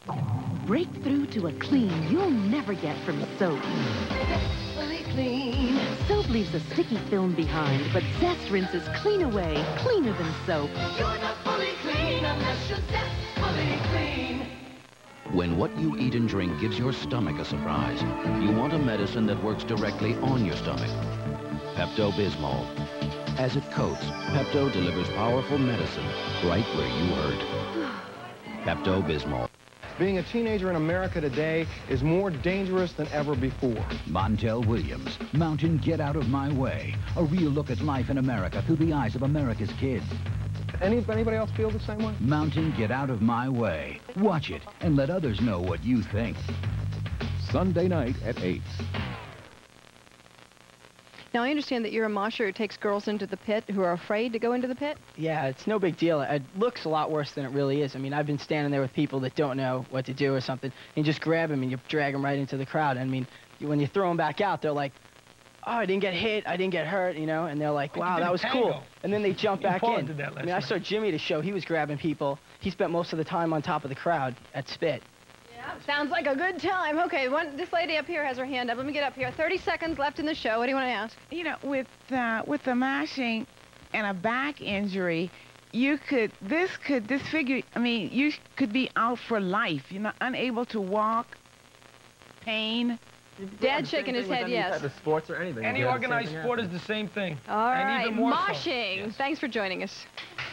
Break through to a clean you'll never get from soap. Fully clean. Soap leaves a sticky film behind, but Zest rinses clean away, cleaner than soap. You're not fully clean unless you're fully clean. When what you eat and drink gives your stomach a surprise, you want a medicine that works directly on your stomach. Pepto-Bismol. As it coats, Pepto delivers powerful medicine right where you hurt. Pepto-Bismol. Being a teenager in America today is more dangerous than ever before. Montel Williams, Mountain Get Out of My Way. A real look at life in America through the eyes of America's kids. Anybody else feel the same way? Mountain Get Out of My Way. Watch it and let others know what you think. Sunday night at 8. Now, I understand that you're a mosher who takes girls into the pit who are afraid to go into the pit? Yeah, it's no big deal. It looks a lot worse than it really is. I mean, I've been standing there with people that don't know what to do or something, and you just grab them and you drag them right into the crowd. I mean, when you throw them back out, they're like, oh, I didn't get hit, I didn't get hurt, you know, and they're like, wow, that was cool. And then they jump back in. I mean, I saw Jimmy at a show. He was grabbing people. He spent most of the time on top of the crowd at Spit. Sounds like a good time. Okay, this lady up here has her hand up. Let me get up here. 30 seconds left in the show. What do you want to ask? You know, with the mashing and a back injury, you could disfigure. I mean, you could be out for life. You're not unable to walk. Pain. Dad's shaking his head, yes. Any type of sports or anything. Any organized sport is the same thing. All right, even more moshing. So. Yes. Thanks for joining us.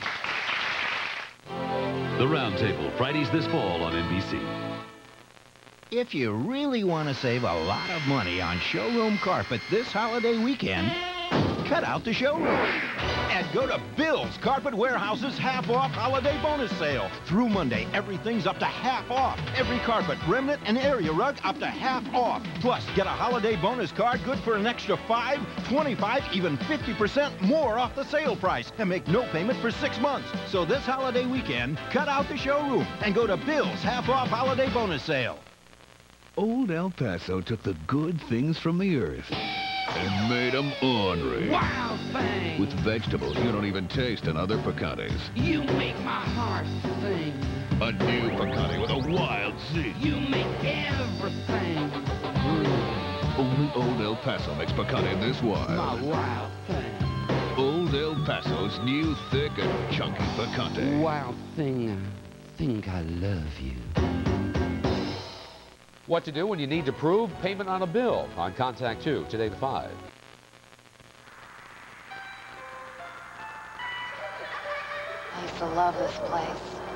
The Roundtable, Fridays this fall on NBC. If you really want to save a lot of money on showroom carpet this holiday weekend, cut out the showroom and go to Bill's Carpet Warehouse's half-off holiday bonus sale. Through Monday, everything's up to half off. Every carpet, remnant, and area rug up to half off. Plus, get a holiday bonus card good for an extra 5, 25, even 50% more off the sale price and make no payment for 6 months. So this holiday weekend, cut out the showroom and go to Bill's half-off holiday bonus sale. Old El Paso took the good things from the earth and made them ornery. Wow, thing. With vegetables you don't even taste in other picantes. You make my heart sing. A new picante with a wild zing. You make everything. Only Old El Paso makes picante this wild. My wild thing. Old El Paso's new thick and chunky picante. Wild thing, I think I love you. What to do when you need to prove payment on a bill on Contact 2, today at 5. I used to love this place.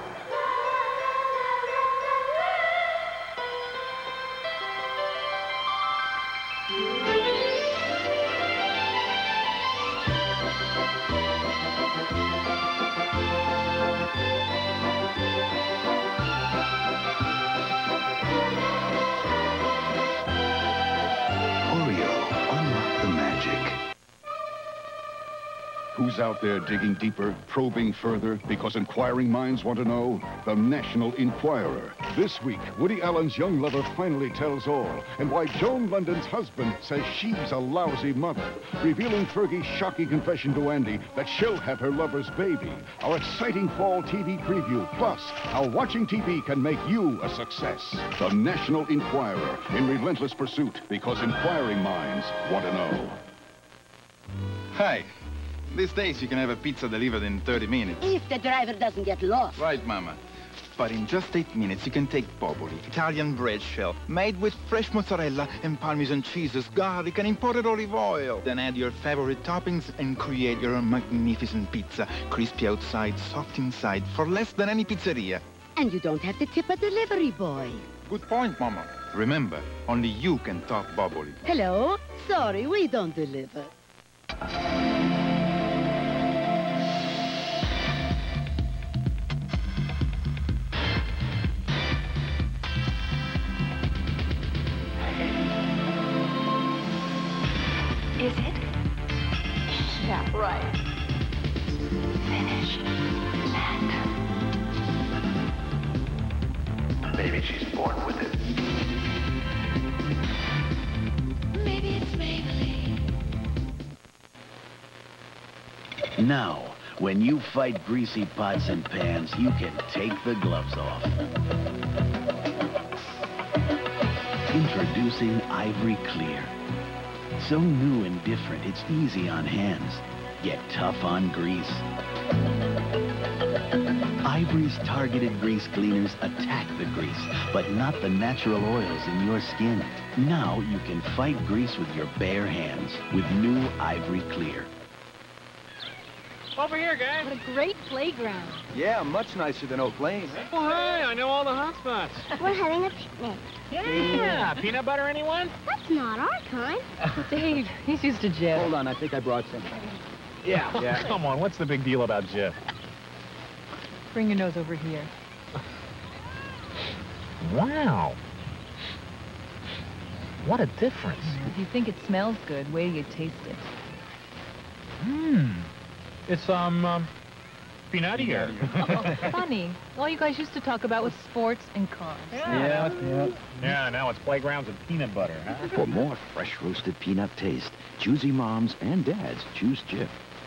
Who's out there digging deeper, probing further, because inquiring minds want to know? The National Enquirer. This week, Woody Allen's young lover finally tells all, and why Joan London's husband says she's a lousy mother, revealing Fergie's shocking confession to Andy that she'll have her lover's baby. Our exciting fall TV preview, plus how watching TV can make you a success. The National Enquirer, in relentless pursuit, because inquiring minds want to know. Hi. These days, you can have a pizza delivered in 30 minutes. If the driver doesn't get lost. Right, Mama. But in just 8 minutes, you can take Popoli, Italian bread shell, made with fresh mozzarella and Parmesan cheeses, garlic, and imported olive oil. Then add your favorite toppings and create your magnificent pizza. Crispy outside, soft inside, for less than any pizzeria. And you don't have to tip a delivery boy. Good point, Mama. Remember, only you can top Popoli. Hello? Sorry, we don't deliver. Is it? Yeah, right. Finish that. Maybe she's born with it. Maybe it's Maybelline. Now, when you fight greasy pots and pans, you can take the gloves off. Introducing Ivory Clear. So new and different, it's easy on hands, yet tough on grease. Ivory's targeted grease cleaners attack the grease, but not the natural oils in your skin. Now you can fight grease with your bare hands with new Ivory Clear. Over here, guys. What a great playground. Yeah, much nicer than Oak Lane. Oh, hi, I know all the hot spots. We're having a picnic. Yeah. Peanut butter, anyone? That's not our kind. Dave, he's used to Jif. Hold on, I think I brought some. Yeah. Come on, what's the big deal about Jif? Bring your nose over here. Wow. What a difference. If you think it smells good, wait till you taste it. It's, peanuttier. Oh, funny. All you guys used to talk about was sports and cars. Yeah, now it's playgrounds and peanut butter, huh? For more fresh roasted peanut taste, choosy moms and dads choose Jif.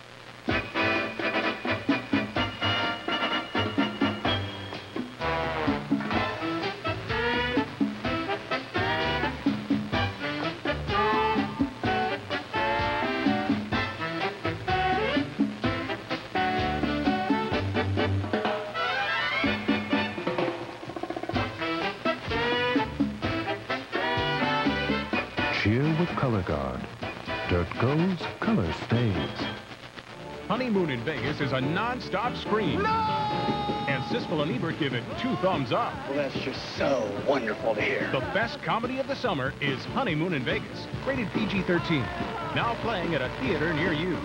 Cheer with Color Guard. Dirt goes, color stays. Honeymoon in Vegas is a non-stop scream. No! And Siskel and Ebert give it 2 thumbs up. Well, that's just so wonderful to hear. The best comedy of the summer is Honeymoon in Vegas, rated PG-13. Now playing at a theater near you.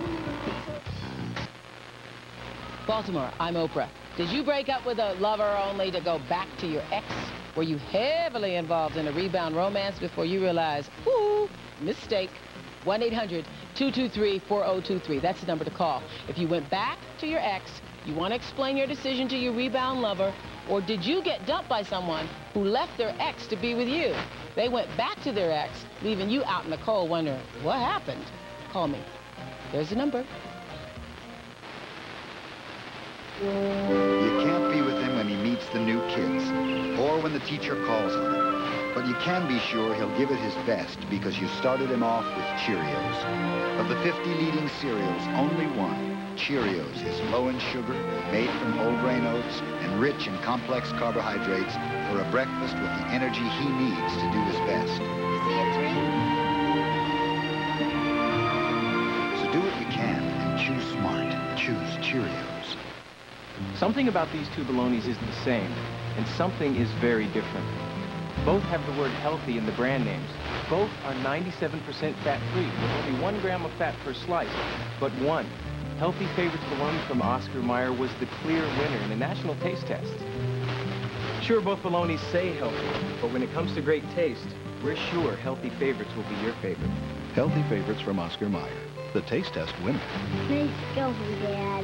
Baltimore, I'm Oprah. Did you break up with a lover only to go back to your ex? Were you heavily involved in a rebound romance before you realized, ooh, mistake? 1-800-223-4023. That's the number to call. If you went back to your ex, you want to explain your decision to your rebound lover, or did you get dumped by someone who left their ex to be with you? They went back to their ex, leaving you out in the cold wondering, what happened? Call me. There's the number. You can't be with him when he meets the new kids, or when the teacher calls on him. But you can be sure he'll give it his best because you started him off with Cheerios. Of the 50 leading cereals, only one, Cheerios, is low in sugar, made from whole grain oats, and rich in complex carbohydrates for a breakfast with the energy he needs to do his best. See a 3? So do what you can and choose smart. Choose Cheerios. Something about these two bolognas isn't the same, and something is very different. Both have the word healthy in the brand names. Both are 97% fat-free, with only 1 gram of fat per slice. But one, Healthy Favorites bologna from Oscar Mayer, was the clear winner in the national taste test. Sure, both bolognas say healthy, but when it comes to great taste, we're sure Healthy Favorites will be your favorite. Healthy Favorites from Oscar Mayer, the taste test winner. Nice going, Dad.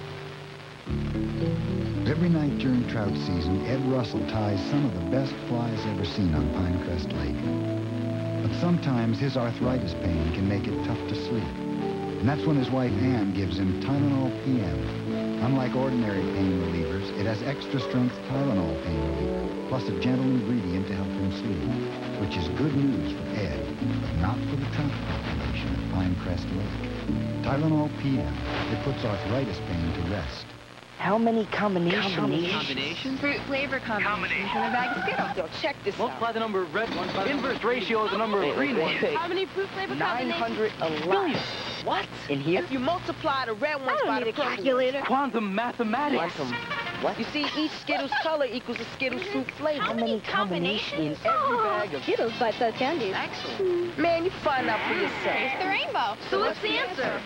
Every night during trout season, Ed Russell ties some of the best flies ever seen on Pinecrest Lake. But sometimes his arthritis pain can make it tough to sleep. And that's when his wife Ann gives him Tylenol PM. Unlike ordinary pain relievers, it has extra strength Tylenol pain reliever, plus a gentle ingredient to help him sleep, which is good news for Ed, but not for the trout population at Pinecrest Lake. Tylenol PM, it puts arthritis pain to rest. How many combinations? Fruit flavor combinations in a bag of Skittles. Yo, check this Multiply the number of red ones by the inverse ratio of the number of green ones. How many fruit flavor combinations? 911. What? In here? If you multiply the red ones by the calculator. Quantum mathematics. Quantum what? You see, each Skittles color equals a Skittles fruit flavor. How many combinations in every bag of Skittles bite-sized candies? Excellent. Man, you find out for yourself. It's the rainbow. So what's the answer?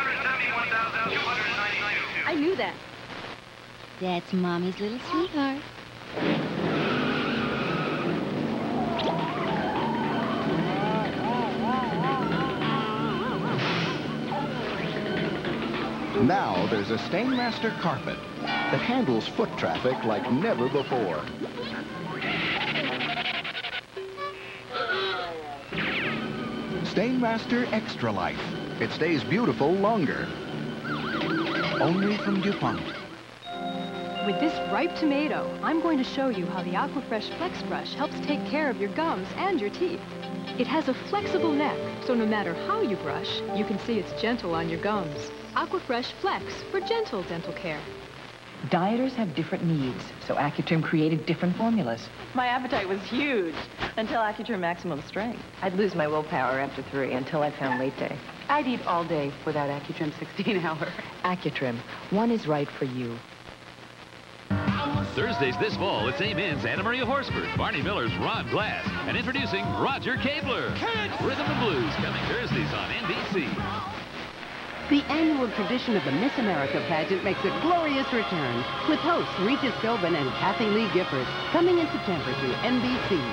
371,292. I knew that. That's Mommy's little sweetheart. Now there's a Stainmaster carpet that handles foot traffic like never before. Stainmaster Extra Life. It stays beautiful longer. Only from DuPont. With this ripe tomato, I'm going to show you how the Aquafresh Flex Brush helps take care of your gums and your teeth. It has a flexible neck, so no matter how you brush, you can see it's gentle on your gums. Aquafresh Flex for gentle dental care. Dieters have different needs, so Accutrim created different formulas. My appetite was huge until Accutrim Maximum Strength. I'd lose my willpower after 3 until I found late day. I'd eat all day without Accutrim 16-hour. Accutrim, one is right for you. Thursdays this fall at St. Min's Anna Maria Horsford, Barney Miller's Ron Glass, and introducing Roger Kabler. Rhythm and Blues coming Thursdays on NBC. The annual tradition of the Miss America pageant makes a glorious return with hosts Regis Philbin and Kathy Lee Gifford coming in September to NBC.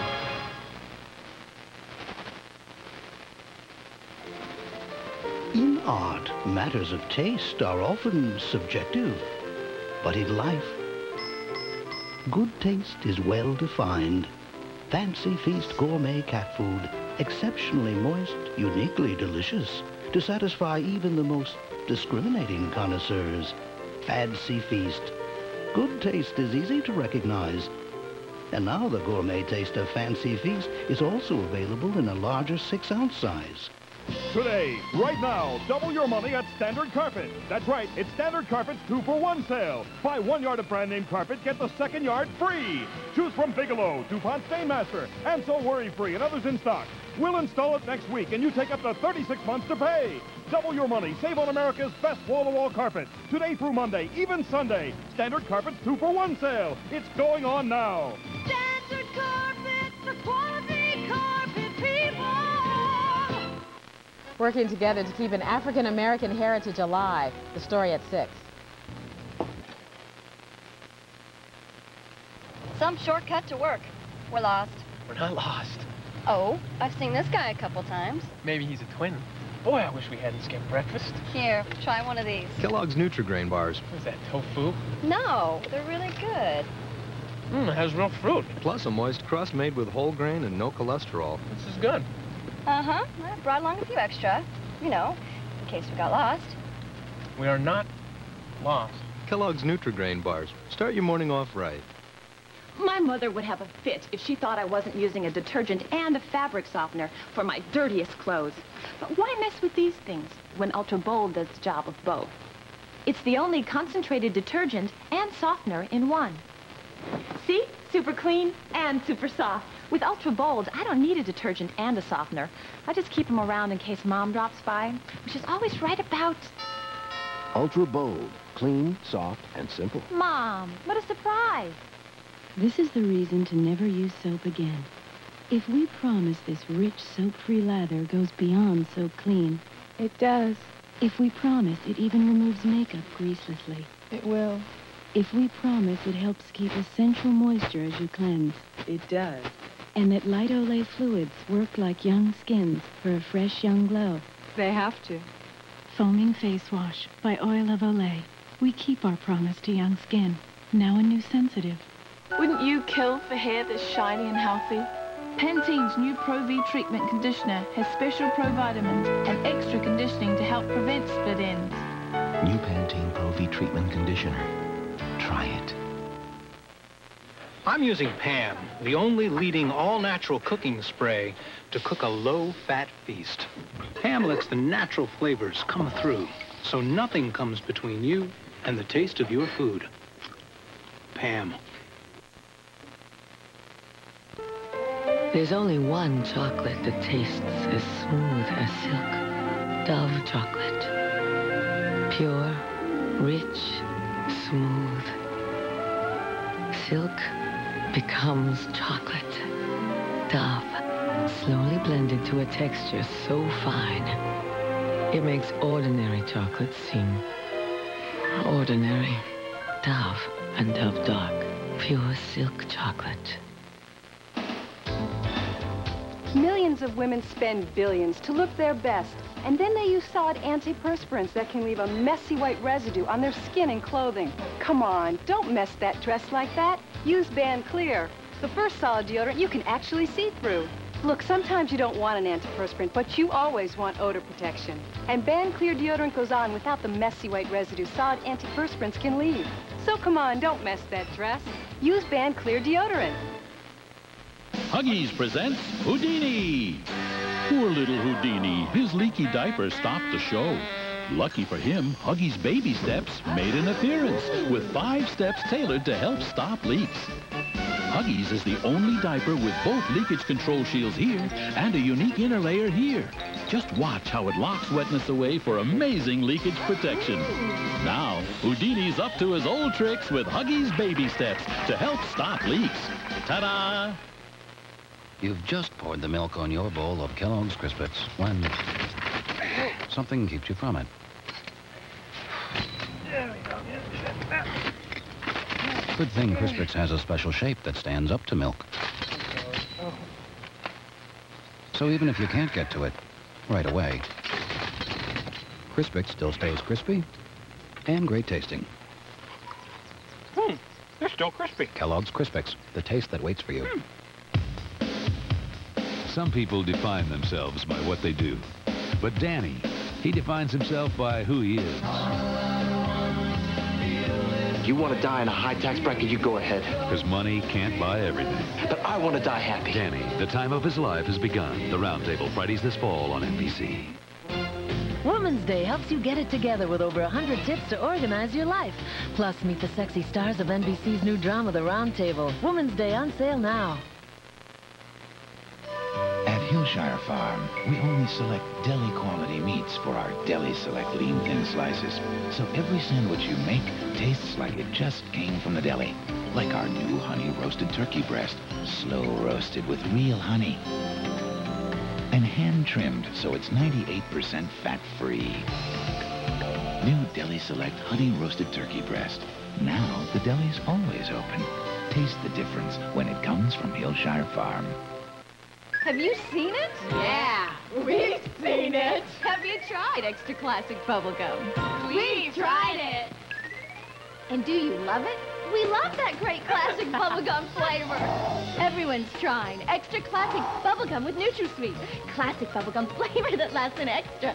In art, matters of taste are often subjective, but in life, good taste is well defined. Fancy Feast gourmet cat food, exceptionally moist, uniquely delicious, to satisfy even the most discriminating connoisseurs. Fancy Feast. Good taste is easy to recognize. And now the gourmet taste of Fancy Feast is also available in a larger 6-ounce size. Today, right now, double your money at Standard Carpet. That's right, it's Standard Carpet's 2-for-1 sale. Buy 1 yard of brand name carpet, get the second yard free. Choose from Bigelow, DuPont Stainmaster, and So Worry Free, and others in stock. We'll install it next week, and you take up to 36 months to pay. Double your money, save on America's best wall-to-wall carpet. Today through Monday, even Sunday, Standard Carpet's 2-for-1 sale. It's going on now. Standard Carpet, the quality carpet people. Working together to keep an African-American heritage alive. The story at 6. Some shortcut to work. We're lost. We're not lost. Oh, I've seen this guy a couple times. Maybe he's a twin. Boy, I wish we hadn't skipped breakfast. Here, try one of these. Kellogg's Nutri-Grain bars. What is that, tofu? No, they're really good. It has real fruit. Plus a moist crust made with whole grain and no cholesterol. This is good. Uh-huh. I brought along a few extra, you know, in case we got lost. We are not lost. Kellogg's Nutri-Grain bars. Start your morning off right. My mother would have a fit if she thought I wasn't using a detergent and a fabric softener for my dirtiest clothes. But why mess with these things when Ultra Bold does the job of both? It's the only concentrated detergent and softener in one. See? Super clean and super soft. With Ultra Bold, I don't need a detergent and a softener. I just keep them around in case Mom drops by, which is always right about... Ultra Bold. Clean, soft, and simple. Mom, what a surprise. This is the reason to never use soap again. If we promise this rich soap-free lather goes beyond soap clean. It does. If we promise it even removes makeup greaselessly. It will. If we promise it helps keep essential moisture as you cleanse. It does. And that light Olay fluids work like young skins for a fresh young glow. They have to. Foaming Face Wash by Oil of Olay. We keep our promise to young skin. Now a new sensitive. Wouldn't you kill for hair that's shiny and healthy? Pantene's new Pro V treatment conditioner has special provitamins and extra conditioning to help prevent split ends. New Pantene Pro V treatment conditioner. Try it. I'm using Pam, the only leading all-natural cooking spray to cook a low-fat feast. Pam lets the natural flavors come through, so nothing comes between you and the taste of your food. Pam. There's only one chocolate that tastes as smooth as silk. Dove chocolate. Pure, rich, smooth. Silk becomes chocolate. Dove, slowly blended to a texture so fine, it makes ordinary chocolate seem ordinary. Dove and Dove Dark, pure silk chocolate. Millions of women spend billions to look their best, and then they use solid antiperspirants that can leave a messy white residue on their skin and clothing. Come on, don't mess that dress like that. Use Ban Clear, the first solid deodorant you can actually see through. Look, sometimes you don't want an antiperspirant, but you always want odor protection. And Ban Clear deodorant goes on without the messy white residue solid antiperspirants can leave. So come on, don't mess that dress. Use Ban Clear deodorant. Huggies presents Houdini. Poor little Houdini. His leaky diaper stopped the show. Lucky for him, Huggies Baby Steps made an appearance with 5 steps tailored to help stop leaks. Huggies is the only diaper with both leakage control shields here and a unique inner layer here. Just watch how it locks wetness away for amazing leakage protection. Now, Houdini's up to his old tricks with Huggies Baby Steps to help stop leaks. Ta-da! You've just poured the milk on your bowl of Kellogg's Crispets when something keeps you from it. There we go. Good thing Crispets has a special shape that stands up to milk. So even if you can't get to it right away, Crispets still stays crispy and great tasting. They're still crispy. Kellogg's Crispets, the taste that waits for you. Some people define themselves by what they do. But Danny, he defines himself by who he is. If you want to die in a high-tax bracket, you go ahead. Because money can't buy everything. But I want to die happy. Danny, the time of his life has begun. The Roundtable, Fridays this fall on NBC. Woman's Day helps you get it together with over 100 tips to organize your life. Plus, meet the sexy stars of NBC's new drama, The Roundtable. Woman's Day on sale now. At Hillshire Farm, we only select deli-quality meats for our Deli Select lean thin slices. So every sandwich you make tastes like it just came from the deli. Like our new honey roasted turkey breast, slow roasted with real honey. And hand-trimmed so it's 98% fat-free. New Deli Select honey roasted turkey breast. Now the deli's always open. Taste the difference when it comes from Hillshire Farm. Have you seen it? Yeah, we've seen it. Have you tried Extra Classic Bubblegum? We've tried it. And do you love it? We love that great classic bubblegum flavor. Everyone's trying Extra Classic Bubblegum with NutraSweet. Classic bubblegum flavor that lasts an extra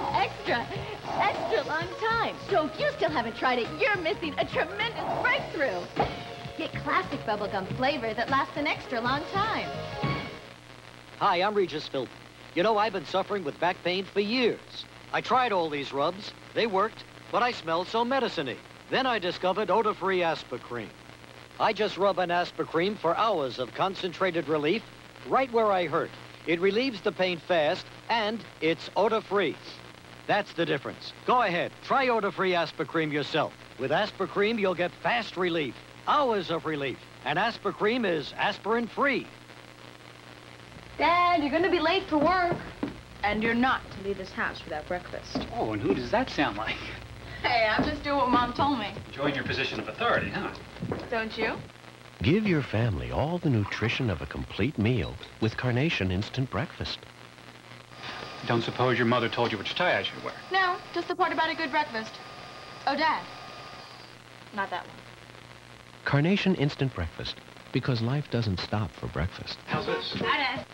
long time. So if you still haven't tried it, you're missing a tremendous breakthrough. Get classic bubblegum flavor that lasts an extra long time. Hi, I'm Regis Philbin. You know, I've been suffering with back pain for years. I tried all these rubs. They worked, but I smelled so medicine-y. Then I discovered odor-free Aspercream. I just rub an Aspercream for hours of concentrated relief right where I hurt. It relieves the pain fast, and it's odor-free. That's the difference. Go ahead, try odor-free Aspercream yourself. With Aspercream, you'll get fast relief, hours of relief. And Aspercream is aspirin-free. Dad, you're going to be late for work. And you're not to leave this house without breakfast. Oh, and who does that sound like? Hey, I'm just doing what Mom told me. Enjoying your position of authority, huh? Don't you? Give your family all the nutrition of a complete meal with Carnation Instant Breakfast. Don't suppose your mother told you which tie I should wear? No, just the part about a good breakfast. Oh, Dad. Not that one. Carnation Instant Breakfast, because life doesn't stop for breakfast. How's this? Hi, Dad.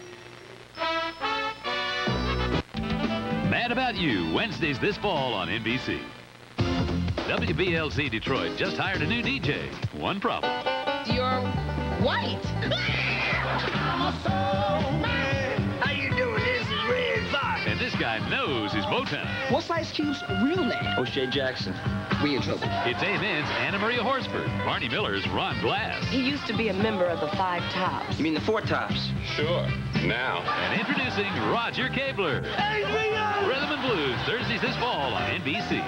Mad About You, Wednesdays this fall on NBC. WBLC Detroit just hired a new DJ. One problem. You're white. I'm a soul man. How you doing? This is Red Fox. And this guy knows his Motown. What's Ice Cube's real name? O'Shea Jackson. We in trouble. It's Amen's Anna Maria Horsford. Barney Miller's Ron Glass. He used to be a member of the Five Tops. You mean the Four Tops? Sure. Now. And introducing Roger Cabler. Rhythm and Blues, Thursdays this fall on NBC.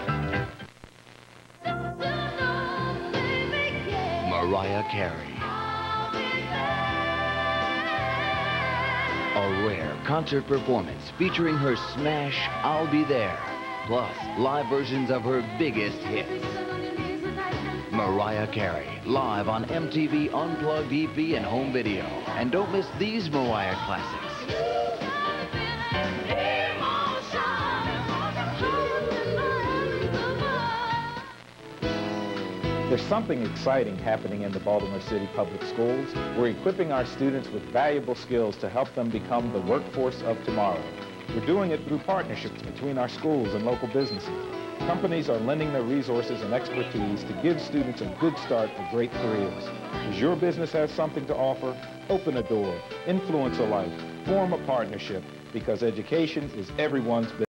Mariah Carey. A rare concert performance featuring her smash, I'll Be There, plus live versions of her biggest hits. Mariah Carey, live on MTV Unplugged EP and home video. And don't miss these Mariah classics. There's something exciting happening in the Baltimore City Public Schools. We're equipping our students with valuable skills to help them become the workforce of tomorrow. We're doing it through partnerships between our schools and local businesses. Companies are lending their resources and expertise to give students a good start for great careers. Does your business have something to offer? Open a door, influence a life, form a partnership, because education is everyone's business.